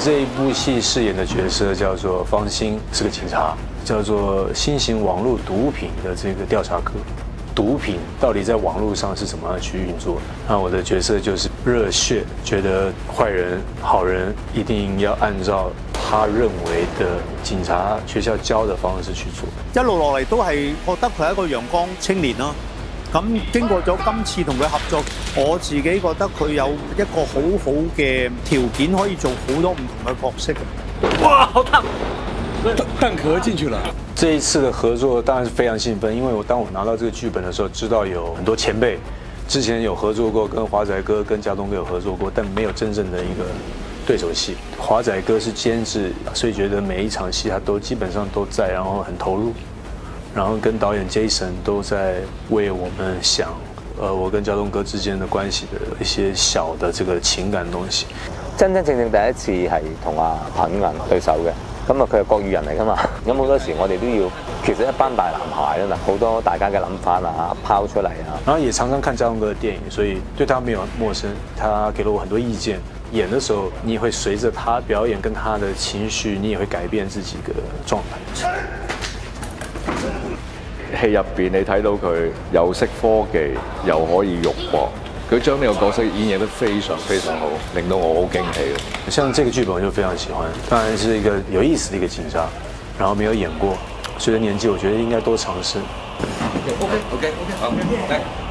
这一部戏饰演的角色叫做方兴，是个警察，叫做新型网络毒品的这个调查科。毒品到底在网络上是怎么样去运作？那我的角色就是热血，觉得坏人、好人一定要按照他認為的警察學校教的方式去做。 一路落嚟都係覺得佢係一個陽光青年咯。咁經過咗今次同佢合作，我自己覺得佢有一個好好嘅條件，可以做好多唔同嘅角色。 哇，好燙！蛋殼進去了。 這一次的合作當然是非常興奮，因為當我拿到這個劇本的時候，知道有很多前輩之前有合作過，跟華仔哥、跟家東哥有合作過，但沒有真正的一個對手戲。華仔哥是監製，所以覺得每一場戲他都基本上都在，然後很投入，然後跟導演 Jason 都在為我們想，我跟家東哥之間的關係的一些小的這個情感東西。 真真正正第一次係同阿彭于晏對手嘅。咁啊，佢係國語人嚟㗎嘛，咁好多時我哋都要，其實一班大男孩啦，好多大家嘅諗法啊，拋出嚟啊。然後也常常看家東哥的電影，所以對他沒有陌生，他給了我很多意見。演的時候，你也會隨着他表演跟他的情緒，你也會改變自己嘅狀態。 戲入邊你睇到佢又識科技，又可以肉搏。佢將呢個角色演繹得非常非常好，令到我好驚喜。 像這個劇本我就非常喜歡，當然是一個有意思的一個警察，然後沒有演過，隨着年紀，我覺得應該多嘗試。 OK，好，來。